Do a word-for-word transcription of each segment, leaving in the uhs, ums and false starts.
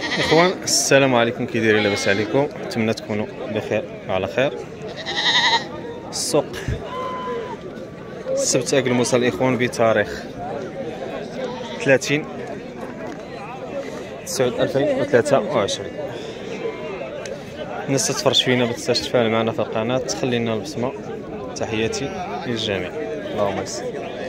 اخوان السلام عليكم، كي دايرين؟ لاباس عليكم؟ نتمنى تكونوا بخير وعلى خير. السوق السبت اقلموس الاخوان بتاريخ ثلاثين تسعة ألفين وثلاثة وعشرين. الناس تتفرج فينا ما تنساش تفاعل معنا في القناه، تخلي لنا البصمه. تحياتي للجميع. اللهم يسر.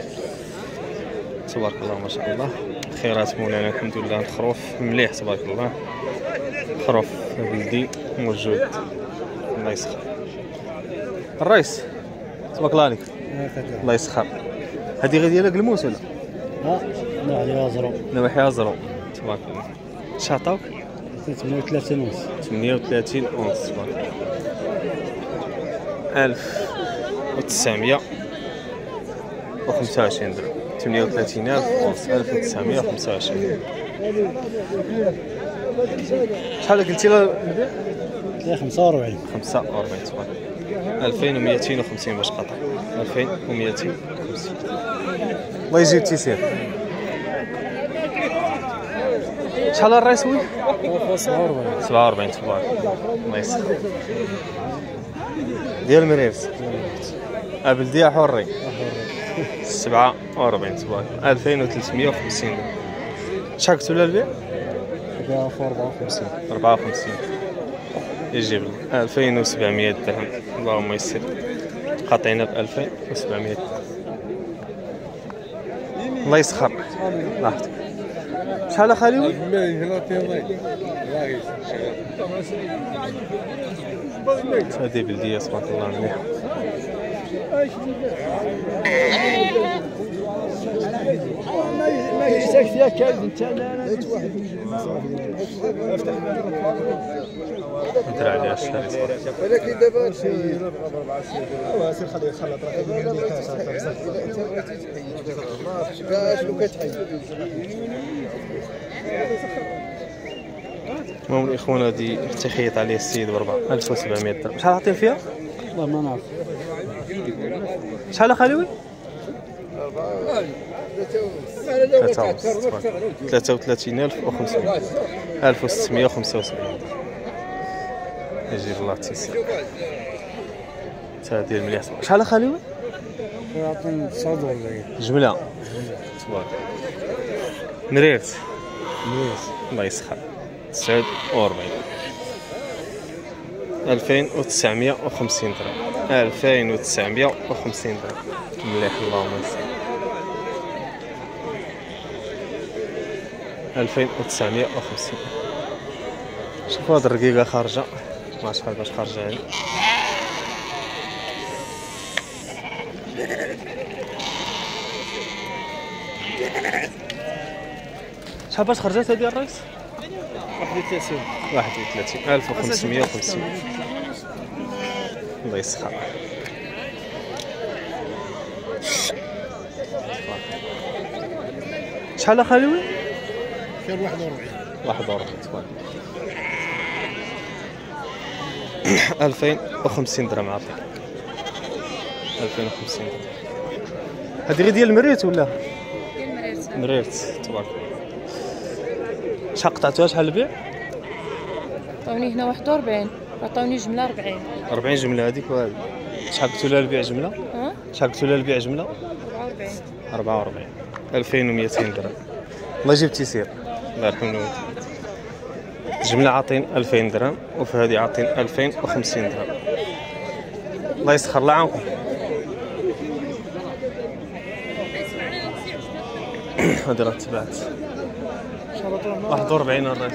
تبارك الله ما شاء الله، خيرات مولانا الحمد لله. الخروف مليح تبارك الله، خروف بلدي موجود. الله يسخر. الرئيس تبارك الله عليك. الله يسخر. هذه غير ديالك الموس ولا؟ ها نواحي ازرو. نواحي ازرو تبارك الله. اش عطاوك؟ ثمانية وثلاثين ونص. ثمانية وثلاثين ونص تبارك الله. ألف وتسعمية وخمسة وعشرين درهم. ثمانية وثلاثين ألف ونص. ألف وتسعمية وخمسة وعشرين. شحال قلتي له؟ خمسة وأربعين. خمسة وأربعين تبارك الله. ألفين ومئتين وخمسين باش قطع. ألفين ومئتين وخمسين. الله يجيب التيسير. شحال الرايس وي؟ سبعة وأربعين. سبعة وأربعين تبارك الله. الله يسخر. ديال مريرس أبلدية حري. سبعة وأربعين تبارك الله. ألفين وثلاثمية وخمسين درهم. شحال قلتو له البيع؟ أربعة وخمسين. أربعة وخمسين. يجيب لنا ألفين وسبعمية درهم. اللهم يسر. قاطعين ب ألفين وسبعمية. الله يسخر. راحتك. شحال خالي؟ هذه بلدية تبارك الله مليحة. ما يشتاك فيها كلب انت. ندير عليها الشهر. ولكن دابا سير سير خليه يخلط راه شنو كتحيد. المهم الاخوان هذه تخيط عليه السيد بربعة ألف وسبعمية درهم. شحال عاطين فيها؟ والله ما نعرف. شحال خالوي؟ ثلاثة وثلاثين ألف وخمسمية. ألف وستمية وخمسة وسبعين. يجيب الله التيسير. تا ديال مليح. شحال خالوي؟ يعطيني تسعة وأربعين. جملة تبارك. مريرت. مليح. الله يسخر. تسعة وأربعين. ألفين وتسعمية وخمسين درهم. ألفين وتسعمية وخمسين درهم. مليح اللهم يسر. ألفين وتسعمية وخمسين. شوفوا هاد الرقيقة خارجة، ما شحال باش خارجة هادي. شحال باش خرجت هادي الرئيس؟ واحد وثلاثين. واحد وثلاثين ألف وخمسمية وخمسين. الله يسخر. شحال خالوي؟ كان واحد وأربعين. واحد وأربعين تبارك الله. ألفين وخمسين درهم عاطيك. ألفين وخمسين درهم. هذه غير ديال المريت ولا؟ ديال مريرت. مريت تبارك الله. شحال قطعتوها؟ شحال البيع؟ عطاوني هنا واحد وأربعين، عطاوني جملة أربعين. أربعين جملة هذيك وهذه. شحال قلتوا لها البيع جملة؟ ها؟ شحال قلتوا لها البيع جملة؟ أربعة وأربعين. أربعة وأربعين. ألفين ومئتين درهم. الله يجيب التيسير. الله يرحم الوالدين. جملة عاطين ألفين درهم، وفي هذه عاطين ألفين وخمسين درهم. الله يسخر. الله يعاونكم. هذه راه تبعت واحد وأربعين الرايت.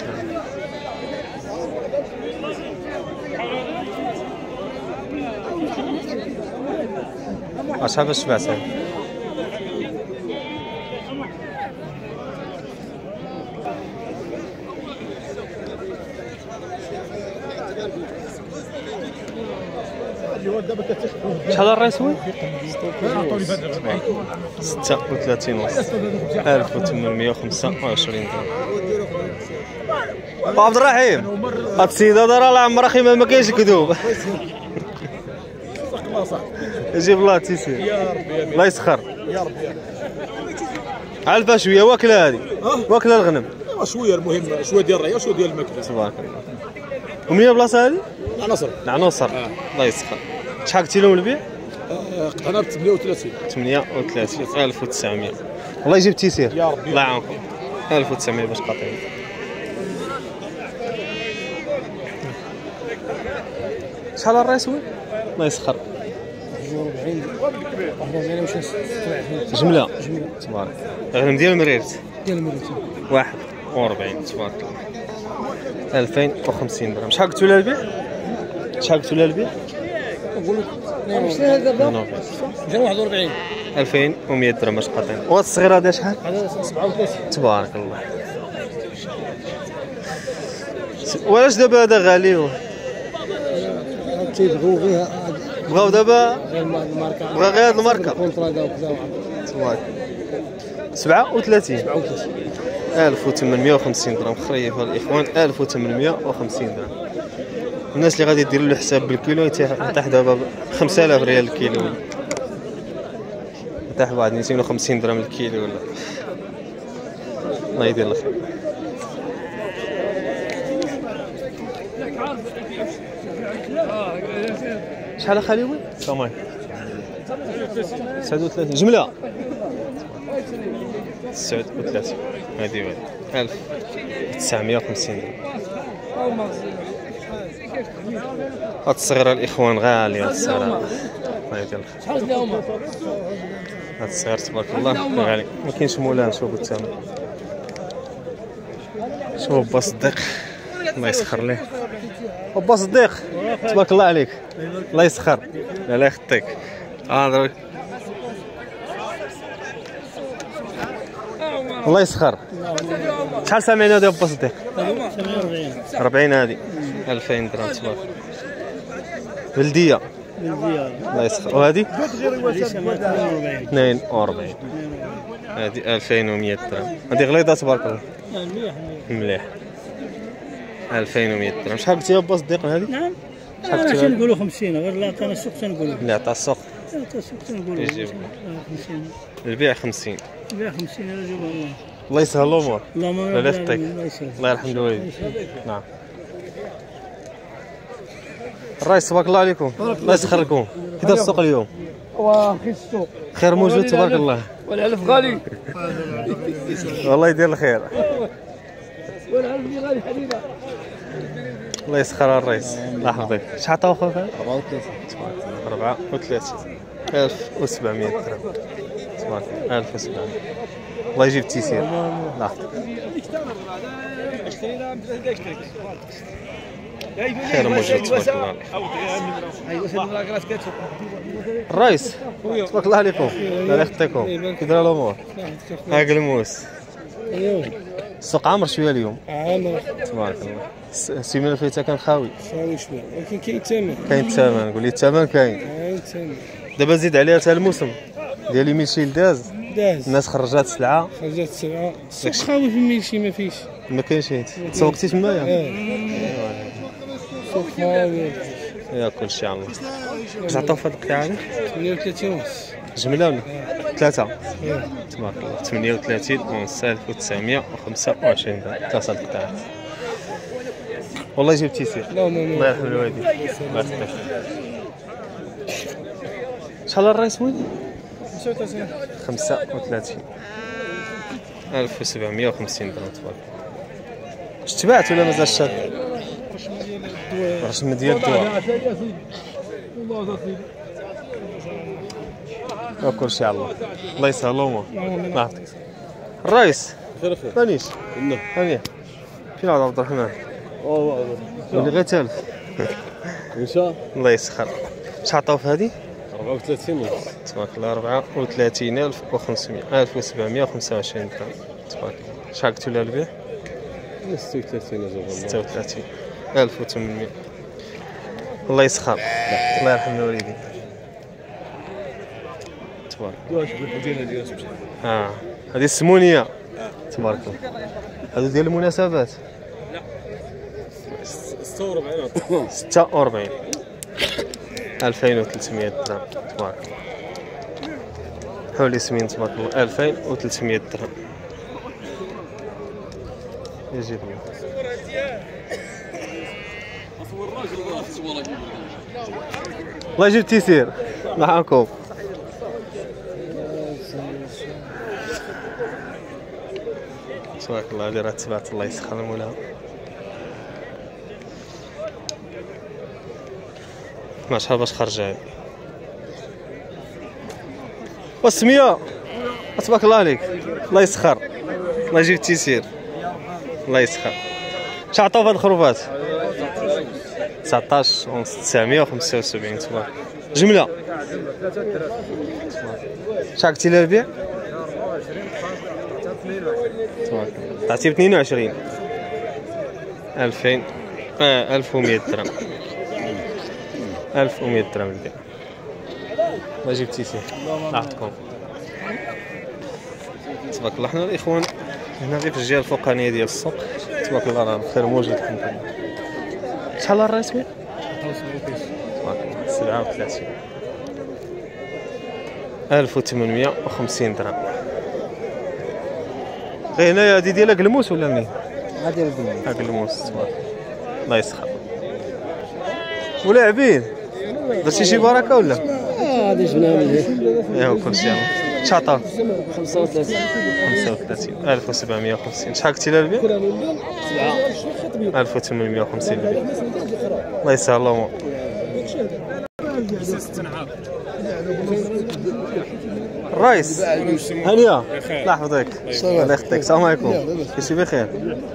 شحال باش تبعت هذه؟ شحال الرايس هو؟ ستة وثلاثين ونص. ألف وثمانمية وخمسة وعشرين درهم. عبد الرحيم هاد السيد هذا راه عمرها خيمه ما كاينش كذوب. يجيب الله التيسير. يا ربي الله يسخر. يا ربي علفها شويه واكله هذه، واكله الغنم. ايوا شويه المهم شويه ديال الريه وشويه ديال الماكله. تبارك الله. ومنين البلاصه هذه؟ عناصر العناصر. الله يسخر. شحال قلتي لهم البيع؟ قطعنا ب ثمانية وثلاثين. ثمانية وثلاثين ألف وتسعمية. الله يجيب التيسير. يا ربي. الله يعاونكم. ألف وتسعمية باش قاطعين. شحال الراس هو؟ الله يسخر. جملة. تبارك. غنم ديال المريرت. ديال المريت واحد وأربعين تبارك الله. ألفين وخمسين درهم. شحال قلتوا لها البيع؟ شحال قلتوا لها البيع؟ نقول لك شنو دابا؟ جا واحد وأربعين. ألفين ومية درهم باش قاطعين. وهاد الصغير هذا شحال؟ هذا سبعة وثلاثين. تبارك الله. وعلاش دابا هذا غالي؟ تيبغيو غير بغاو دابا غير الماركه. بغا غير هاد الماركه. الكونترا دا وكذا. تبارك. سبعة وثلاثين. سبعة وثلاثين. ألف وثمانمية وخمسين درهم. خريف الإخوان ألف وثمانمية وخمسين درهم. الناس اللي غادي يديروا له حساب بالكيلو يتاح دابا خمسة آلاف ريال الكيلو، يتاح واحد مئتين وخمسين درهم الكيلو ولا. الله يدير الخير. شحال خليوي؟ سامي تسعة وثلاثين جملة. تسعة وثلاثين هذه واحد ألف وتسعمية وخمسين درهم. هاد الصغيرة الإخوان غالية هاد الصغيرة. الله يدير الخير. شحال اليوم؟ هاد الصغير تبارك الله غالي. ما كاينش مولان. شوفوا الثمن. شوف با صديق الله يسخر ليه. با صديق تبارك الله عليك. الله يسخر. الله يخطيك. هضر الله يسخر. شحال سامعين هذا با صديق؟ أربعين هذه ألفين درهم تبارك. بلدية. الله يسخر. وهذه اثنين وأربعين. هذه ألفين ومية درهم. هذه غليظة تبارك الله. مليح. ألفين ومية درهم. شحال قلتي با صديق هذه؟ نعم. شحال انا قلتي؟ تنقولوا خمسين غير لا عطانا السوق تنقولوا. اللي عطا السوق لا عطا السوق تنقولوا يجيب. خمسين. البيع خمسين. بيع خمسين هذا جوبها الله. الله يسهل الامور. اللهم الله يخطيك. الله يسهل. الله يرحم الوالدين. نعم. الرئيس تبارك الله عليكم. الله يسخر لكم. كي داير السوق اليوم؟ واخي السوق خير موجود تبارك الله. والعلف غالي. والله يدير الخير. والعلف غالي حبيبه. الله يسخر الرئيس. الله يحفظك. شحال عطاو خويا؟ أربعة وثلاثين. أربعة وثلاثين. ألف وسبعمية درهم. تبارك الله. ألف وسبعمية. الله يجيب التيسير. الله خير موجود تبارك الله. الرئيس تبارك الله عليكم. الله يخطيكم. كي داير الامور؟ هاك الموس. السوق عامر شويه اليوم. عامر تبارك الله. السيمانه اللي فاتت كان خاوي. خاوي شويه ولكن كاين الثمن. كاين الثمن. قول لي الثمن كاين. كاين الثمن. دابا زيد عليها حتى الموسم ديال ميشيل داز. داز. الناس خرجات سلعه. خرجات السلعه. السوق خاوي في الميلشي ما فيش. ما كاينش حيت تسوقتي تمايا. السوق خاوي. يا كلشي على الله. باش عطاو في هاد القطعه هادي؟ ثمانية وثلاثين ونص. جمله ولا ثلاثه؟ تبارك الله. ثمانية وثلاثين ونص. ألف وتسعمية وخمسة وعشرين درهم. ثلاثه القطعات. والله يجيب التيسير. الله يرحم الوالدين. الله يخليك. شحال الرئيس وين؟ خمسة وثلاثين. خمسة وثلاثين. ألف وسبعمية وخمسين درهم تبارك الله. واش تباعت ولا مازال شاد؟ رشم ديال الدواء. وكلشي على الله. الله يسهل الامور. الله يعطيك. الرئيس مانيش هانيه فين عاد عبد الرحمن؟ ولي غير تالف. ان شاء الله. الله يسخر. شحال عطاو في هذه؟ أربعة وثلاثين ونص. تبارك الله. أربعة وثلاثين ألف وخمسمية. ألف وسبعمية وخمسة وعشرين درهم تبارك الله. شحال قلتوا لها البيع؟ ستة وثلاثين أجل. ستة وثلاثين. ألف وثمانمية. الله يسخر. الله يرحم الوالدين. تبارك الله. اه هذه السمونيه تبارك الله. هذو ديال المناسبات. ستة وأربعين. ستة وأربعين. ألفين وثلاثمية درهم تبارك الله. حول ياسمين تبارك الله. ألفين وثلاثمية درهم. يجي الله. الله يجيب التيسير معاكم. تبارك الله اللي راه تبعت الله يسخر مولاها. ما شحال باش خرج هادي والسميه. تبارك الله عليك الله يسخر الله يجيب التيسير الله يسخر. اش عطاو في هاد الخروفات؟ تسعطاش ونص تسعمية وخمسة وسبعين. تبارك جمله. شحال قلتي لها البيع؟ تبارك الله عطيتي ب اثنين وعشرين ألفين اه ألف ومية درهم. ألف ومية درهم البيع. ما جبتي فيه نعطيكم. تبارك الله. حنا الاخوان هنا غير في الجهه الفوقانيه ديال السوق. تبارك الله راه الخير موجود الحمد لله. شحال الراس وين؟ تبارك الله سبعة وثلاثين ألف وثمانمية وخمسين درهم. غير هنايا هادي ديالها قلموس ولا منين؟ هادي القلموس. ها قلموس. تبارك الله يسخر. ولاعبين درتي شي بركه ولا؟ اه هادي جبناها من هنا. ايوا كلشي عام. شحال عطاو؟ خمسة وثلاثين خمسة وثلاثين ألف وسبعمية وخمسين. شحال قلتي لها البيع؟ سبعة ألف وثمانمية وخمسين البيع. الله يسهل الامور. الرئيس هانيه الله يحفظك الله يخطيك. السلام عليكم كلشي بخير؟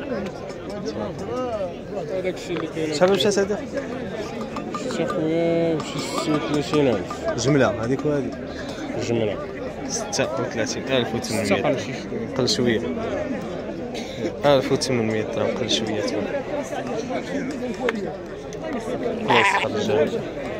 شحال مشى سيدي؟ شي خويا شي ستة وثلاثين ألف جمله هذيك وهذيك جملة. ستة وثلاثين ألف وثمانمية قل شويه. ألف وثمانمية درهم قل شويه. تبارك الله يسخر الجميع.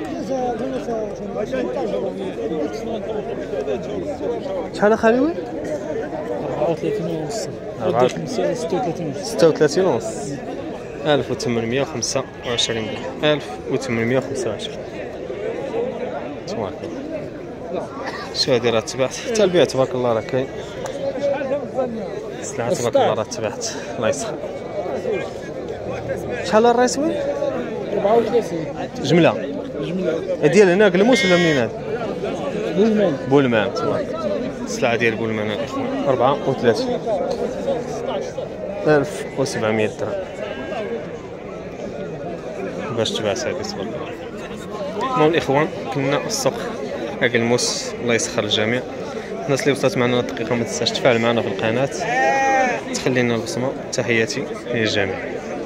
شحال اخويا؟ أربعة وثلاثين ونص. ستة وثلاثين ونص. ستة وثلاثين ونص. ألف وثمانمية وخمسة وعشرين. ألف وثمانمية وخمسة وعشرين. تبارك الله. شو هادي راه تبعت حتى البيع تبارك الله راه كاين. السلعة تبارك الله راه تبعت الله يسخر. شحال الراس وين؟ أربعة وثلاثين جملة. جملة. ديال هنا قلموس ولا منين هذا؟ بولمان. بولمان. تبارك السلعة ديال بولمان الاخوان أربعة وثلاثين ألف وسبعمية درهم باش تبعت هذه. تبارك الله. المهم الاخوان كنا السوق قلموس الله يسخر الجميع. الناس اللي وصلت معنا الدقيقة ما تنساش تفاعل معنا في القناة تخلي لنا البصمة. تحياتي للجميع.